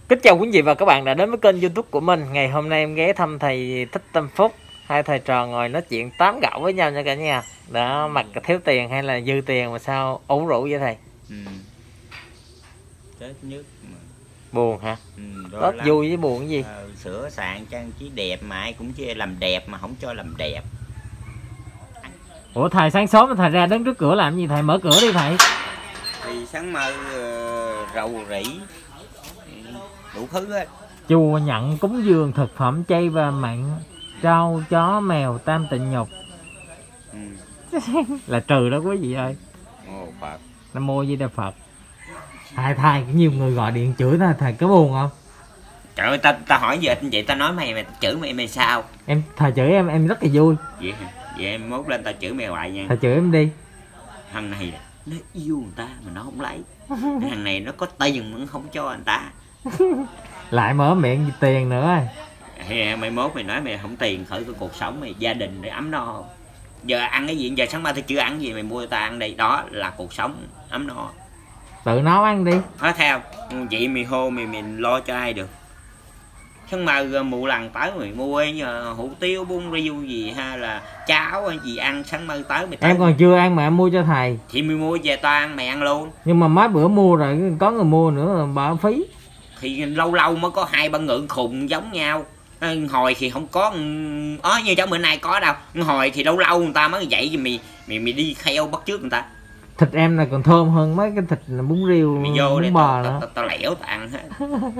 Kính chào quý vị và các bạn đã đến với kênh YouTube của mình. Ngày hôm nay em ghé thăm thầy Thích Tâm Phúc. Hai thầy trò ngồi nói chuyện tám gạo với nhau nha cả nhà. Đó, mặt thiếu tiền hay là dư tiền mà sao ủ rũ vậy thầy? Chết nhất mà. Buồn hả? Đó vui với buồn cái gì? Sửa soạn trang trí đẹp mà ai cũng chê làm đẹp mà không cho làm đẹp. Ủa thầy sáng sớm thầy ra đứng trước cửa làm gì thầy? Mở cửa đi thầy. Thì sáng mơ rầu rĩ đủ thứ hết. Chùa nhận cúng dường thực phẩm chay và mặn, trâu chó mèo tam tịnh nhục. Là trừ đó quý vị ơi. Phật. Nam mô Di Đà Phật. Thầy nhiều người gọi điện chửi thầy có buồn không? Trời ơi, ta hỏi giờ vậy ta nói mày chửi mày sao? Thầy chửi em rất là vui. Vậy em mốt lên ta chửi mày hoài nha. Thầy chửi em đi. Thằng này nó yêu người ta mà nó không lấy. Thằng này nó có tiền mà không cho người ta. Lại mở miệng tiền nữa. Mày mốt mày nói mày không tiền khởi cái cuộc sống mày gia đình để ấm no. Giờ ăn cái gì giờ sáng mai tao chưa ăn gì mày mua tao ăn đây, đó là cuộc sống ấm no. Tự nấu ăn đi. Nói theo vậy mày hô mày lo cho ai được. Sáng mai mụ lần tới mày mua hủ tiếu bún riêu gì hay là cháo hay gì ăn sáng mai tới mày tới. Em còn chưa ăn mà em mua cho thầy. Thì mày mua về tao ăn mày ăn luôn. Nhưng mà mấy bữa mua rồi có người mua nữa bỏ phí. Thì lâu lâu mới có 2-3 ngựa khùng giống nhau. Hồi thì không có như cháu bữa nay có đâu. Hồi thì lâu lâu người ta mới vậy thì mày đi theo bắt chước người ta. Thịt em này còn thơm hơn mấy cái thịt bún riêu mày vô bún bò nữa. Tao lẻo tao ăn hết.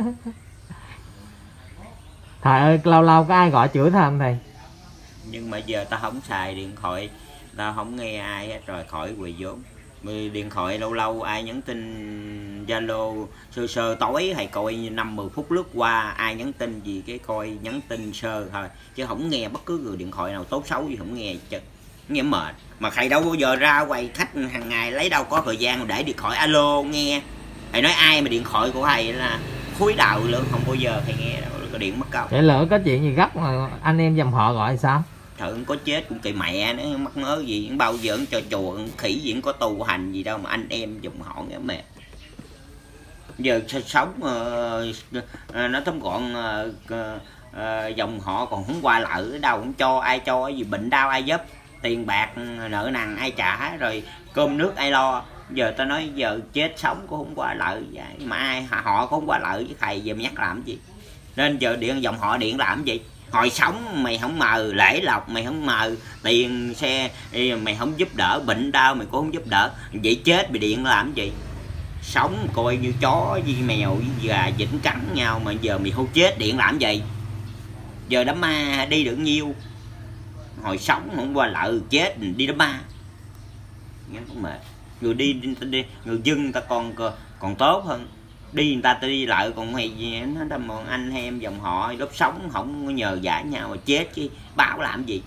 Thầy ơi lâu lâu có ai gọi chửi thầy không thầy? Nhưng mà giờ tao không xài điện thoại, tao không nghe ai hết rồi khỏi quỳ vốn. Điện thoại lâu lâu ai nhắn tin Zalo sơ tối hay coi 5-10 phút lướt qua ai nhắn tin gì cái coi nhắn tin sơ thôi, chứ không nghe bất cứ người điện thoại nào tốt xấu gì, không nghe chứ nghe mệt. Mà thầy đâu bao giờ ra quầy khách hàng ngày lấy đâu có thời gian để điện thoại alo nghe. Thầy nói ai mà điện thoại của thầy là khối đạo luôn, không bao giờ thầy nghe đâu, có điện mất công. Để lỡ có chuyện gì gấp mà anh em dòng họ gọi sao? Trời có chết cũng kỳ mẹ nó mắc mớ gì, bao giờ cho chùa khỉ gì có tu hành gì đâu mà anh em dùng họ nghe mẹ. Giờ sống nó tóm gọn dòng họ còn không qua lại ở đâu, không cho ai cho gì, bệnh đau ai giúp, tiền bạc nợ nần ai trả, rồi cơm nước ai lo. Giờ tao nói giờ chết sống cũng không qua lại mà ai họ cũng không qua lại với thầy, giờ mày nhắc làm gì. Nên giờ điện dòng họ điện làm gì. Hồi sống mày không mời lễ lộc, mày không mời tiền xe, mày không giúp đỡ, bệnh đau mày cũng không giúp đỡ, vậy chết mày điện làm gì. Sống coi như chó với mèo với gà vĩnh cắn nhau mà giờ mày hô chết điện làm gì. Giờ đám ma đi được nhiêu. Hồi sống không qua lại chết đi đám ma nghe cũng mệt. Người đi người dân ta còn tốt hơn, đi người ta đi lại còn mày gì nó đâm anh em dòng họ lúc sống không có nhờ vả nhau mà chết chứ báo làm gì.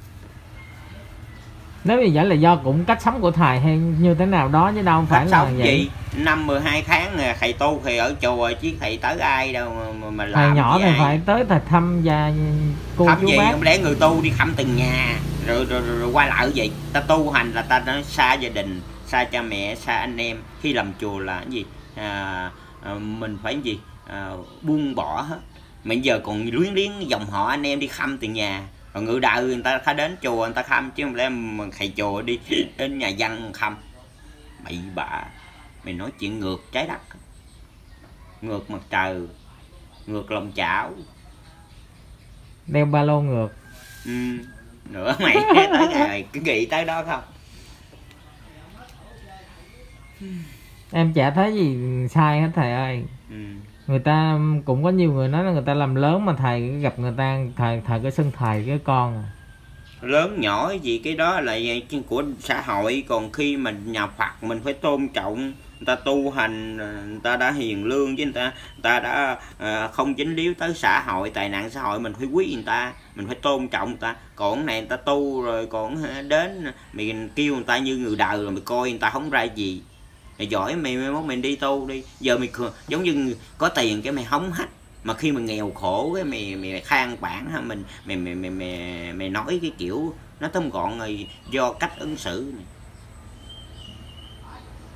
Nếu như vậy là do cũng cách sống của thầy hay như thế nào đó chứ đâu phải là vậy. Gì 5-12 tháng thầy tu thì ở chùa chứ thầy tới ai đâu mà làm. Thầy nhỏ thì phải tới thầy thăm và cô thăm chú gì bác. không lẽ người tu đi thăm từng nhà rồi qua lại vậy. Ta tu hành là ta nói xa gia đình, xa cha mẹ, xa anh em. Khi làm chùa là cái gì mình phải gì buông bỏ hết. Mà giờ còn luyến liếng dòng họ anh em đi thăm từng nhà. Còn người đạo người ta phải đến chùa người ta thăm chứ không lẽ mà thầy chùa đi đến nhà dân thăm. Bậy bạ, mày nói chuyện ngược trái đất, ngược mặt trời, ngược lòng chảo, đeo ba lô ngược. Nữa mày tới ngày cứ nghĩ tới đó không. Em chả thấy gì sai hết thầy ơi. Người ta cũng có nhiều người nói là người ta làm lớn mà thầy gặp người ta thầy có xưng thầy cái con. Lớn nhỏ gì cái đó là của xã hội, còn khi mình nhà Phật mình phải tôn trọng. Người ta tu hành, người ta đã hiền lương với người ta đã không dính líu tới xã hội, tệ nạn xã hội, mình phải quý người ta, mình phải tôn trọng người ta. Còn này người ta tu rồi còn đến mình kêu người ta như người đời rồi mày coi người ta không ra gì. Mày giỏi mày mình đi tu đi. Giờ mày giống như có tiền cái mày hống hách, mà khi mà nghèo khổ cái mày khang bản ha, mày nói cái kiểu nó tóm gọn rồi do cách ứng xử này.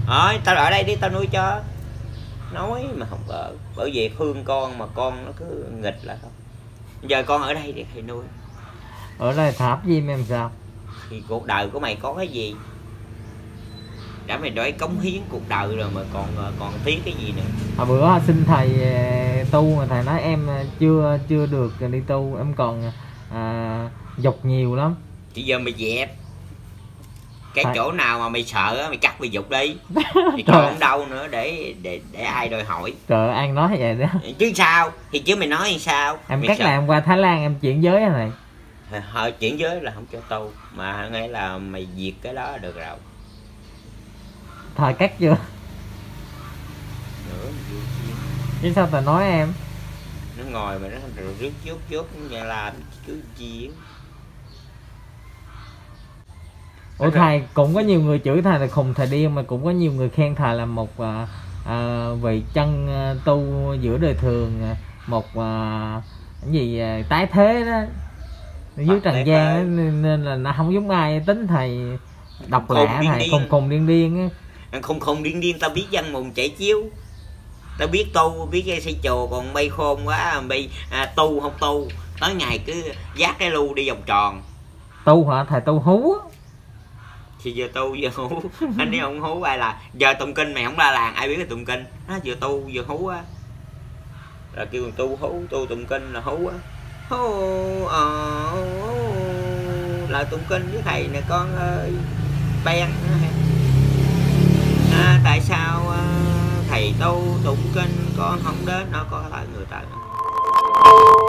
Tao ở đây đi tao nuôi cho. Nói mà không ở, bởi vì thương con mà con nó cứ nghịch lại không. Giờ con ở đây thì thầy nuôi. Ở đây tháp gì em sao? Thì cuộc đời của mày có cái gì? Đã mày đòi cống hiến cuộc đời rồi mà còn tiếc cái gì nữa. Hồi bữa xin thầy tu mà thầy nói em chưa được đi tu, em còn dục nhiều lắm. Bây giờ mày dẹp cái thầy... chỗ nào mà mày sợ mày cắt mày dục đi. Thì còn đâu nữa để ai đòi hỏi. Trời ơi, An nói vậy đó. Chứ sao? Thì chứ mày nói thì sao? Em mày cắt sợ... là em qua Thái Lan em chuyển giới này. Thôi chuyển giới là không cho tu, mà nghe là mày diệt cái đó được rồi. Thời cắt chưa? Nữa chứ sao tao nói em? Nó ngồi mà nó rước chốt nhà làm chứ gì. Ủa thầy cũng có nhiều người chửi thầy là khùng thầy điên, mà cũng có nhiều người khen thầy là một vị chân tu giữa đời thường, một cái gì tái thế đó dưới trần gian đó, nên là nó không giống ai. Tính thầy độc lạ, thầy khùng điên á. Khùng điên tao biết dân mùng chạy chiếu, tao biết tu biết cái xây chùa, còn bay khôn quá bay tu không tu, tới ngày cứ dắt cái lu đi vòng tròn. Tu hả thầy? Tu hú á. Thì giờ tu vừa hú. Anh ấy không hú ai là giờ tụng kinh mày không la làng ai biết cái tụng kinh. Nó vừa tu vừa hú á, là kêu tu hú, tu tụng kinh là hú á. Là tụng kinh với thầy nè con ơi. Ben tại sao thầy tu tụng kinh con không đến, nó có lại người ta.